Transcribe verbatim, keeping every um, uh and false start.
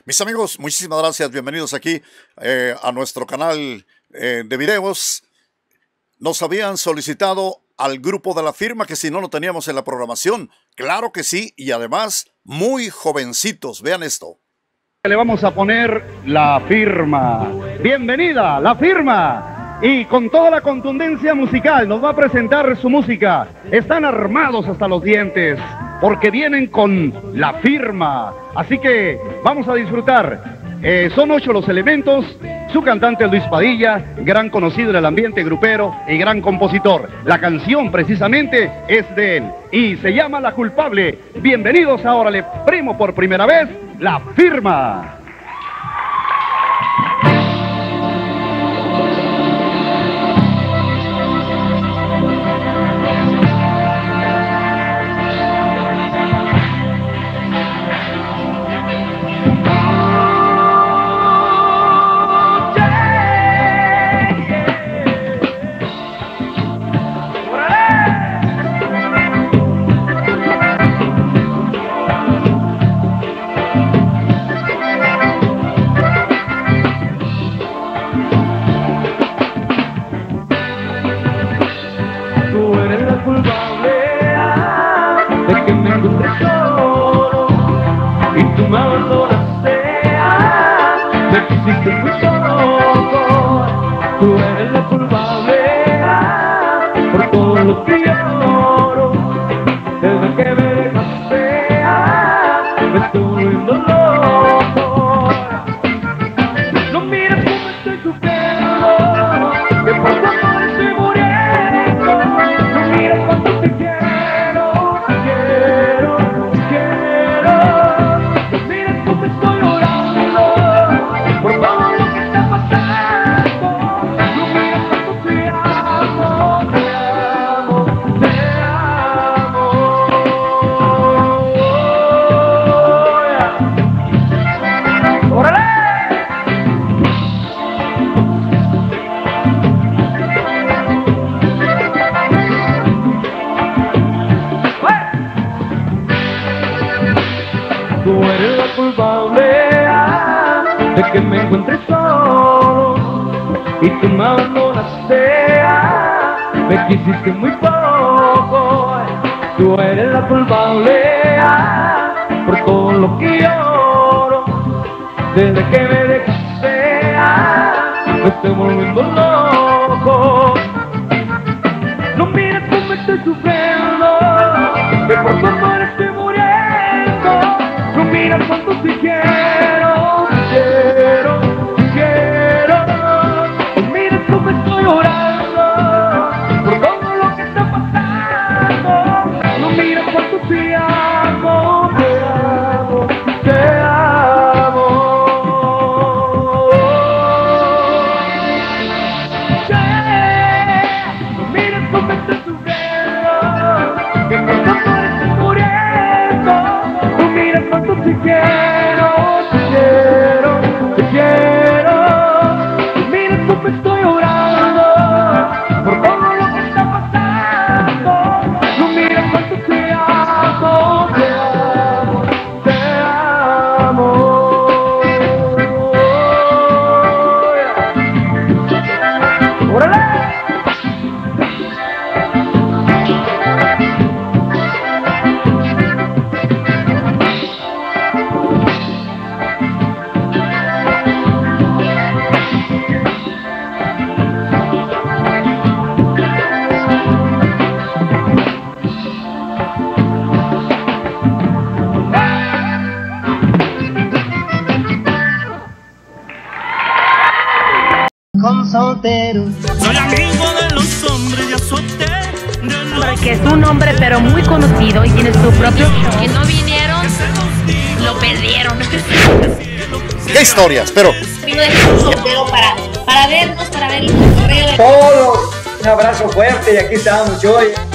Mis amigos, muchísimas gracias. Bienvenidos aquí eh, a nuestro canal eh, de videos. Nos habían solicitado al grupo de La Firma, que si no lo teníamos en la programación. Claro que sí, y además muy jovencitos. Vean esto. Le vamos a poner La Firma. Bienvenida, La Firma. Y con toda la contundencia musical nos va a presentar su música. Están armados hasta los dientes, porque vienen con La Firma. Así que vamos a disfrutar. Eh, son ocho los elementos. Su cantante Luis Padilla, gran conocido en el ambiente grupero y gran compositor. La canción precisamente es de él y se llama La Culpable. Bienvenidos a Órale Primo por primera vez, La Firma. De que me encontré solo y tú me abandonaste, me quisiste muy poco. Tú eres la culpable por todo lo que lloro. Desde que me dejaste me estoy volviendo loco. No mires cómo estoy sufriendo, que por tu amor estoy muriendo. No mires cuánto te quiero. Tú eres la culpable de que me encuentre solo y tú me abandonaste, me quisiste muy poco. Tú eres la culpable por todo lo que lloro. Desde que me dejaste me estoy volviendo loco. No mires cómo estoy sufriendo, que por tu amor estoy muriendo. No miras cuánto te quiero, te quiero, te quiero. No miras cómo estoy llorando por todo lo que está pasando. No miras cuánto te amo, te amo, te amo. Yeah. No miras cómo estoy sufriendo, que por tu amor estoy muriendo. No miras cuánto te quiero, te quiero, te quiero. No miras cómo estoy llorando por todo lo que está pasando. No miras cuánto te amo, te amo, te amo. ¡Órale! Con soltero. Soy amigo de los hombres y azote de los... Que es un hombre pero muy conocido y tiene su propio show. Que no vinieron, lo perdieron. ¿Qué historias? Pero Vino de un soltero para, para vernos, para ver el correo. Todos, un abrazo fuerte y aquí estamos hoy.